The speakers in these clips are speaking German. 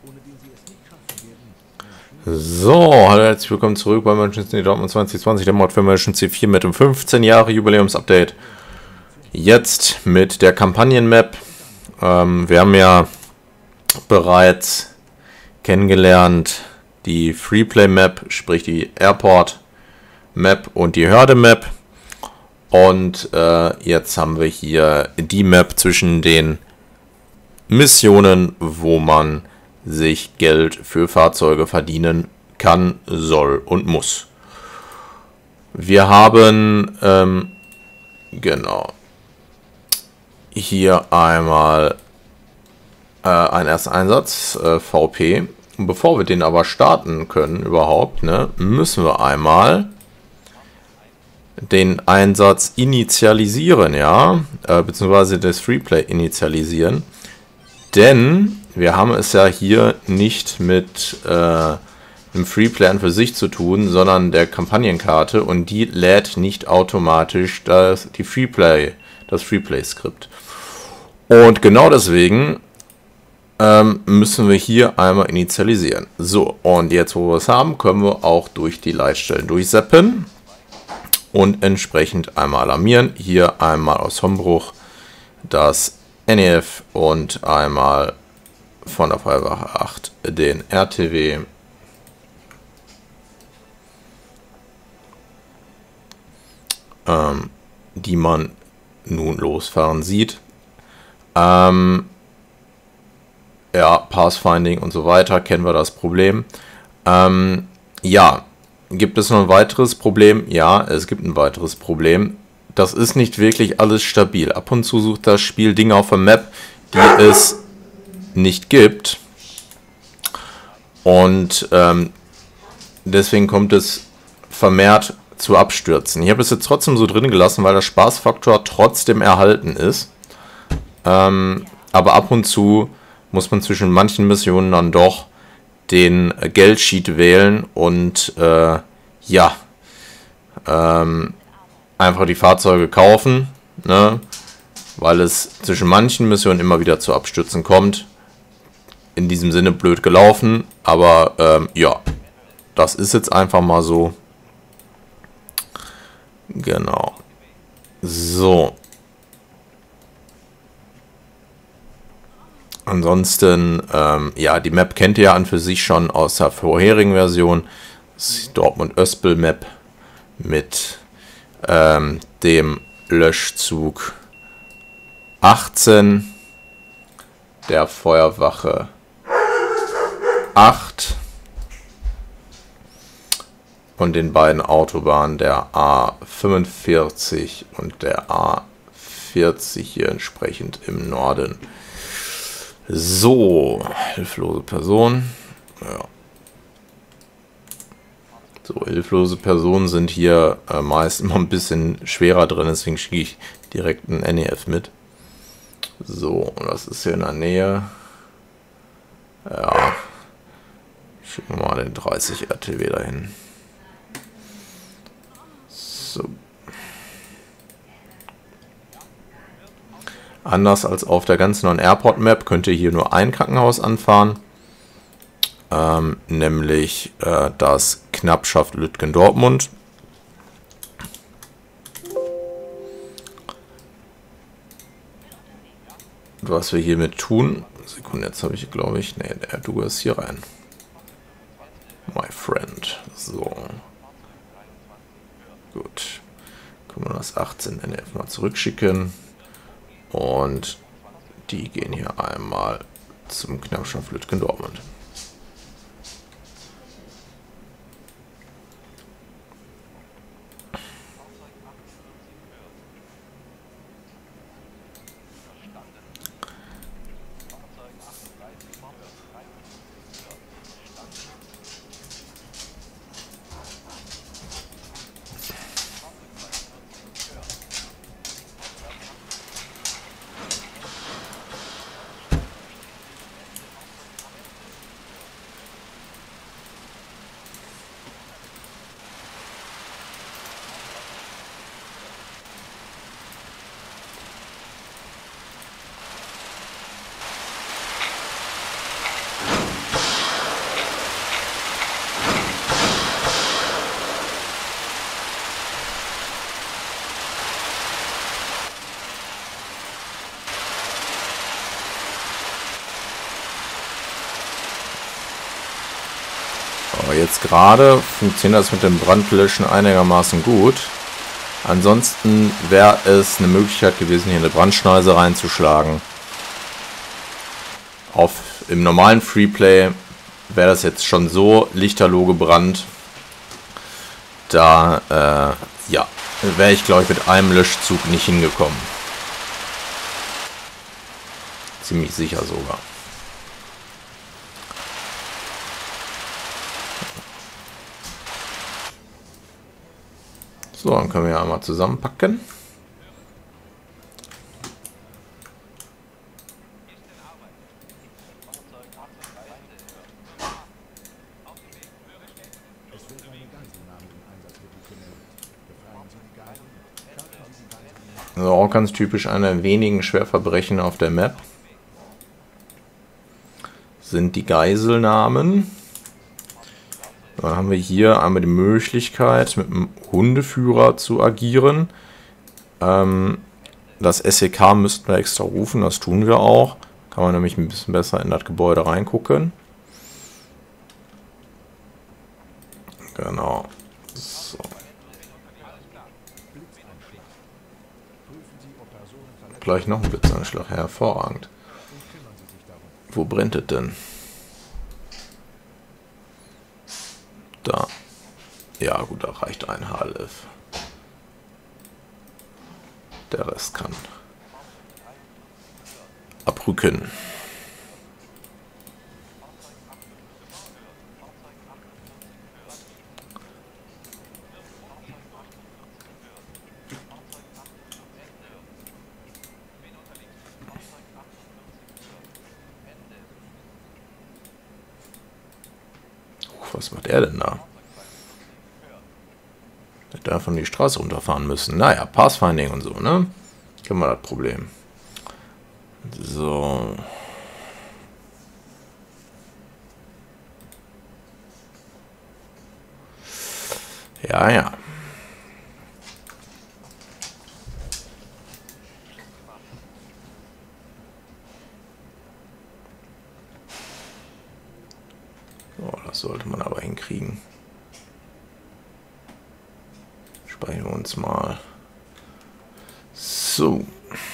So, hallo, herzlich willkommen zurück bei Emergency Dortmund 2020, der Mod für Emergency 4 mit dem 15 Jahre Jubiläums-Update. Jetzt mit der Kampagnen-Map. Wir haben ja bereits kennengelernt die Freeplay-Map, sprich die Airport-Map und die Hörde-Map. Und jetzt haben wir hier die Map zwischen den Missionen, wo man sich Geld für Fahrzeuge verdienen kann, soll und muss. Wir haben genau hier einmal einen ersten Einsatz, VP. Und bevor wir den aber starten können überhaupt, müssen wir einmal den Einsatz initialisieren, ja, beziehungsweise das Freeplay initialisieren. Denn wir haben es ja hier nicht mit einem Freeplay an für sich zu tun, sondern der Kampagnenkarte, und die lädt nicht automatisch das Freeplay-Skript. Und genau deswegen müssen wir hier einmal initialisieren. So, und jetzt, wo wir es haben, können wir auch durch die Leitstellen durchseppen und entsprechend einmal alarmieren. Hier einmal aus Hombruch das NEF und einmal von der Feuerwache 8 den RTW. Die man nun losfahren sieht. Ja, Pathfinding und so weiter, kennen wir das Problem. Ja, gibt es noch ein weiteres Problem? Ja, es gibt ein weiteres Problem. Das ist nicht wirklich alles stabil. Ab und zu sucht das Spiel Dinge auf der Map, die es nicht gibt. Und deswegen kommt es vermehrt zu Abstürzen. Ich habe es jetzt trotzdem so drin gelassen, weil der Spaßfaktor trotzdem erhalten ist. Aber ab und zu muss man zwischen manchen Missionen dann doch den Geldsheet wählen und ja, einfach die Fahrzeuge kaufen, weil es zwischen manchen Missionen immer wieder zu Abstürzen kommt. In diesem Sinne blöd gelaufen, aber ja, das ist jetzt einfach mal so. Genau. So. Ansonsten, ja, die Map kennt ihr ja an für sich schon aus der vorherigen Version. Das ist die Dortmund-Öspel-Map mit dem Löschzug 18, der Feuerwache 8 und den beiden Autobahnen der A45 und der A40 hier entsprechend im Norden. So, hilflose Person. Ja. So, hilflose Personen sind hier meist immer ein bisschen schwerer drin, deswegen schicke ich direkt ein NEF mit. So, das ist hier in der Nähe. Ja, schicken wir mal den 30 RTW dahin. So. Anders als auf der ganz neuen Airport-Map könnt ihr hier nur ein Krankenhaus anfahren. Nämlich das Knappschaft Lütgendortmund. Was wir hiermit tun, Sekunde, jetzt habe ich, glaube ich, ne, der Du ist hier rein. My friend. So. Gut. Können wir das 18 NF mal zurückschicken. Und die gehen hier einmal zum Knappschaft Lütgendortmund. Aber jetzt gerade funktioniert das mit dem Brandlöschen einigermaßen gut. Ansonsten wäre es eine Möglichkeit gewesen, hier eine Brandschneise reinzuschlagen. Im normalen Freeplay wäre das jetzt schon so lichterloh gebrannt. Da ja, wäre ich, glaube ich, mit einem Löschzug nicht hingekommen. Ziemlich sicher sogar. So, dann können wir ja einmal zusammenpacken. Also auch ganz typisch, einer der wenigen Schwerverbrechen auf der Map sind die Geiselnahmen. Dann haben wir hier einmal die Möglichkeit, mit dem Hundeführer zu agieren. Das SEK müssten wir extra rufen, das tun wir auch. Kann man nämlich ein bisschen besser in das Gebäude reingucken. Genau. So. Gleich noch ein Blitzanschlag, hervorragend. Wo brennt es denn? Da. Ja gut, da reicht ein HLF. Der Rest kann abrücken. Was macht er denn da? Der darf von die Straße runterfahren müssen. Naja, Pathfinding und so, ne? Kennen wir das Problem. So. Ja, ja. So, das sollte man aber hinkriegen. Speichern wir uns mal. So.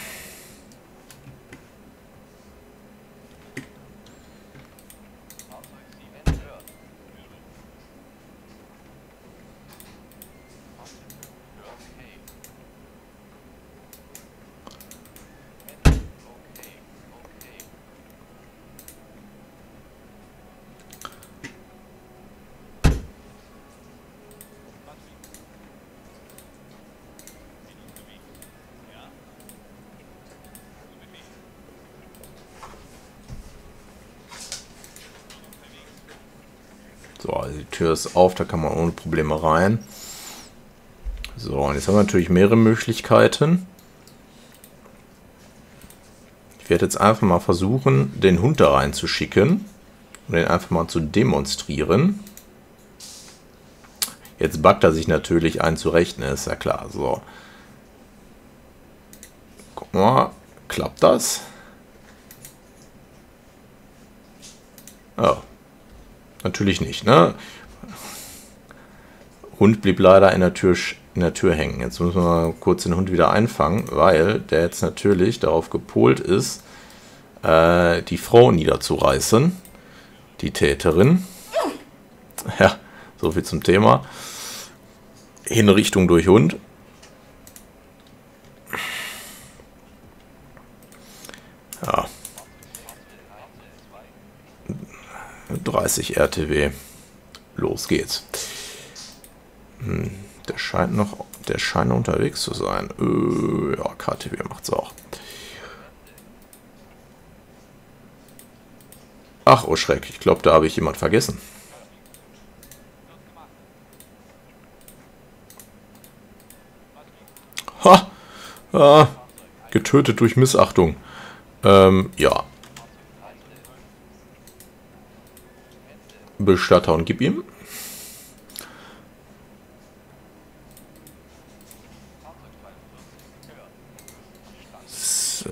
So, also die Tür ist auf, da kann man ohne Probleme rein. So, und jetzt haben wir natürlich mehrere Möglichkeiten. Ich werde jetzt einfach mal versuchen, den Hund da reinzuschicken und den einfach mal zu demonstrieren. Jetzt backt er sich natürlich ein zurecht, ist ja klar. So. Guck mal, klappt das? Oh. Natürlich nicht, ne? Hund blieb leider in der Tür hängen. Jetzt müssen wir mal kurz den Hund wieder einfangen, weil der jetzt natürlich darauf gepolt ist, die Frau niederzureißen. Die Täterin. Ja, so viel zum Thema. Hinrichtung durch Hund. Ja. 30 RTW. Los geht's. Der scheint unterwegs zu sein. Ja, KTW macht's auch. Ach, oh Schreck. Ich glaube, da habe ich jemand vergessen. Ha! Getötet durch Missachtung. Ja. Bestatter und gib ihm. So.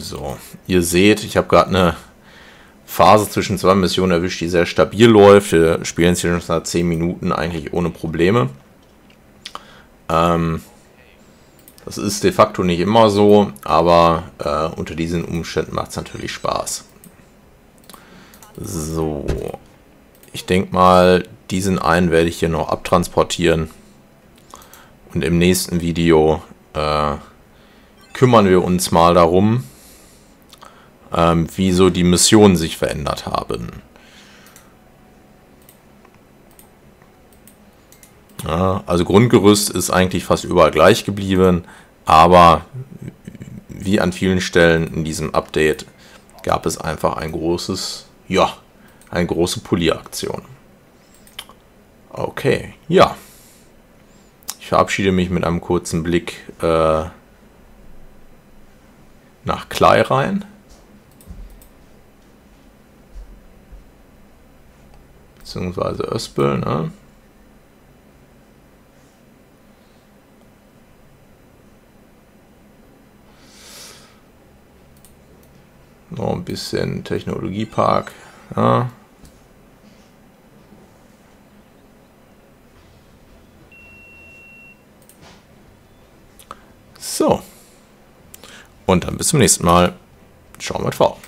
So, ihr seht, ich habe gerade eine Phase zwischen 2 Missionen erwischt, die sehr stabil läuft. Wir spielen jetzt hier schon seit 10 Minuten eigentlich ohne Probleme. Das ist de facto nicht immer so, aber unter diesen Umständen macht es natürlich Spaß. So, ich denke mal, diesen einen werde ich hier noch abtransportieren. Und im nächsten Video kümmern wir uns mal darum, wie so die Missionen sich verändert haben. Ja, also Grundgerüst ist eigentlich fast überall gleich geblieben, aber wie an vielen Stellen in diesem Update gab es einfach ein großes, ja, eine große Polieraktion. Okay, ja. Ich verabschiede mich mit einem kurzen Blick nach Klei rein. Beziehungsweise Öspel, ne? Noch ein bisschen Technologiepark. Ja. So. Und dann bis zum nächsten Mal. Ciao mit V.